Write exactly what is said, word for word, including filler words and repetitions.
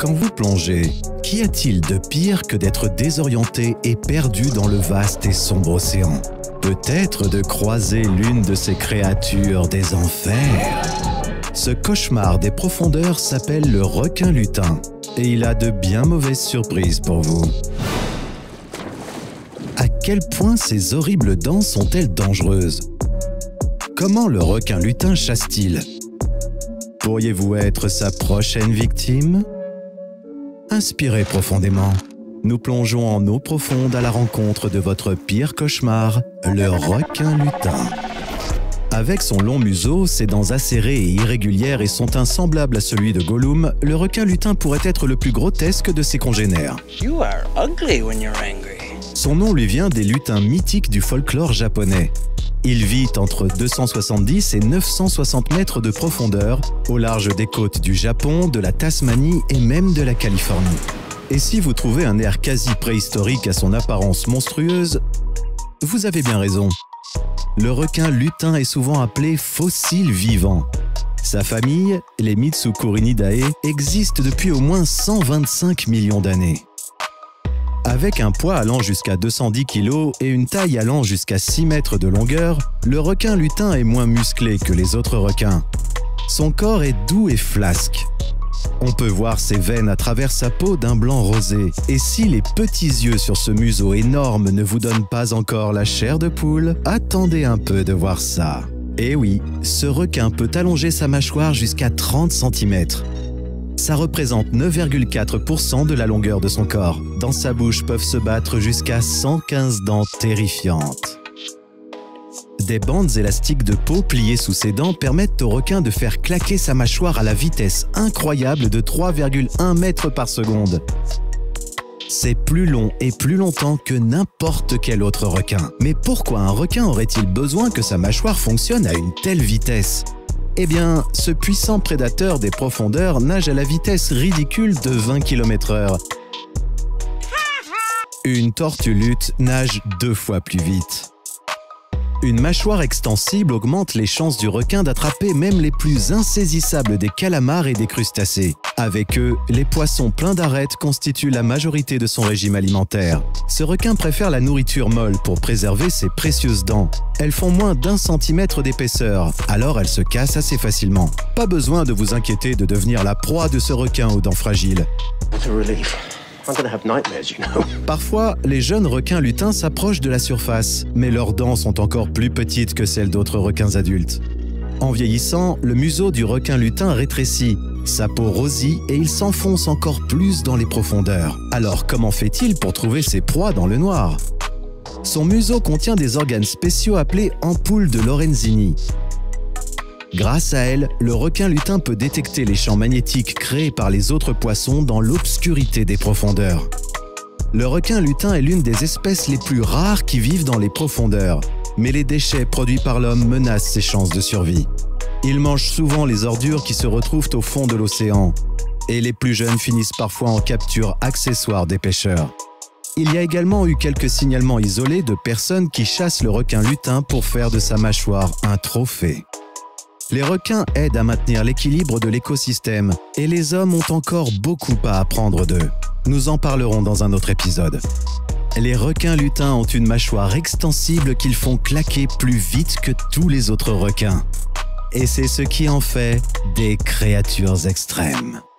Quand vous plongez, qu'y a-t-il de pire que d'être désorienté et perdu dans le vaste et sombre océan? Peut-être de croiser l'une de ces créatures des enfers. Ce cauchemar des profondeurs s'appelle le requin lutin et il a de bien mauvaises surprises pour vous. À quel point ces horribles dents sont-elles dangereuses? Comment le requin lutin chasse-t-il? Pourriez-vous être sa prochaine victime? Inspirez profondément. Nous plongeons en eau profonde à la rencontre de votre pire cauchemar, le requin lutin. Avec son long museau, ses dents acérées et irrégulières et son teint semblable à celui de Gollum, le requin lutin pourrait être le plus grotesque de ses congénères. You are ugly when you're angry. Son nom lui vient des lutins mythiques du folklore japonais. Il vit entre deux cent soixante-dix et neuf cent soixante mètres de profondeur, au large des côtes du Japon, de la Tasmanie et même de la Californie. Et si vous trouvez un air quasi préhistorique à son apparence monstrueuse, vous avez bien raison. Le requin lutin est souvent appelé fossile vivant. Sa famille, les Mitsukuridae, existe depuis au moins cent vingt-cinq millions d'années. Avec un poids allant jusqu'à deux cent dix kilos et une taille allant jusqu'à six mètres de longueur, le requin lutin est moins musclé que les autres requins. Son corps est doux et flasque. On peut voir ses veines à travers sa peau d'un blanc rosé. Et si les petits yeux sur ce museau énorme ne vous donnent pas encore la chair de poule, attendez un peu de voir ça. Et oui, ce requin peut allonger sa mâchoire jusqu'à trente centimètres. Ça représente neuf virgule quatre pour cent de la longueur de son corps. Dans sa bouche peuvent se battre jusqu'à cent quinze dents terrifiantes. Des bandes élastiques de peau pliées sous ses dents permettent au requin de faire claquer sa mâchoire à la vitesse incroyable de trois virgule un mètres par seconde. C'est plus long et plus longtemps que n'importe quel autre requin. Mais pourquoi un requin aurait-il besoin que sa mâchoire fonctionne à une telle vitesse? Eh bien, ce puissant prédateur des profondeurs nage à la vitesse ridicule de vingt kilomètres heure. Une tortue lutte nage deux fois plus vite. Une mâchoire extensible augmente les chances du requin d'attraper même les plus insaisissables des calamars et des crustacés. Avec eux, les poissons pleins d'arêtes constituent la majorité de son régime alimentaire. Ce requin préfère la nourriture molle pour préserver ses précieuses dents. Elles font moins d'un centimètre d'épaisseur, alors elles se cassent assez facilement. Pas besoin de vous inquiéter de devenir la proie de ce requin aux dents fragiles. Parfois, les jeunes requins lutins s'approchent de la surface, mais leurs dents sont encore plus petites que celles d'autres requins adultes. En vieillissant, le museau du requin lutin rétrécit, sa peau rosit et il s'enfonce encore plus dans les profondeurs. Alors comment fait-il pour trouver ses proies dans le noir? Son museau contient des organes spéciaux appelés ampoules de Lorenzini. Grâce à elle, le requin lutin peut détecter les champs magnétiques créés par les autres poissons dans l'obscurité des profondeurs. Le requin lutin est l'une des espèces les plus rares qui vivent dans les profondeurs, mais les déchets produits par l'homme menacent ses chances de survie. Il mange souvent les ordures qui se retrouvent au fond de l'océan, et les plus jeunes finissent parfois en capture accessoire des pêcheurs. Il y a également eu quelques signalements isolés de personnes qui chassent le requin lutin pour faire de sa mâchoire un trophée. Les requins aident à maintenir l'équilibre de l'écosystème et les hommes ont encore beaucoup à apprendre d'eux. Nous en parlerons dans un autre épisode. Les requins lutins ont une mâchoire extensible qu'ils font claquer plus vite que tous les autres requins. Et c'est ce qui en fait des créatures extrêmes.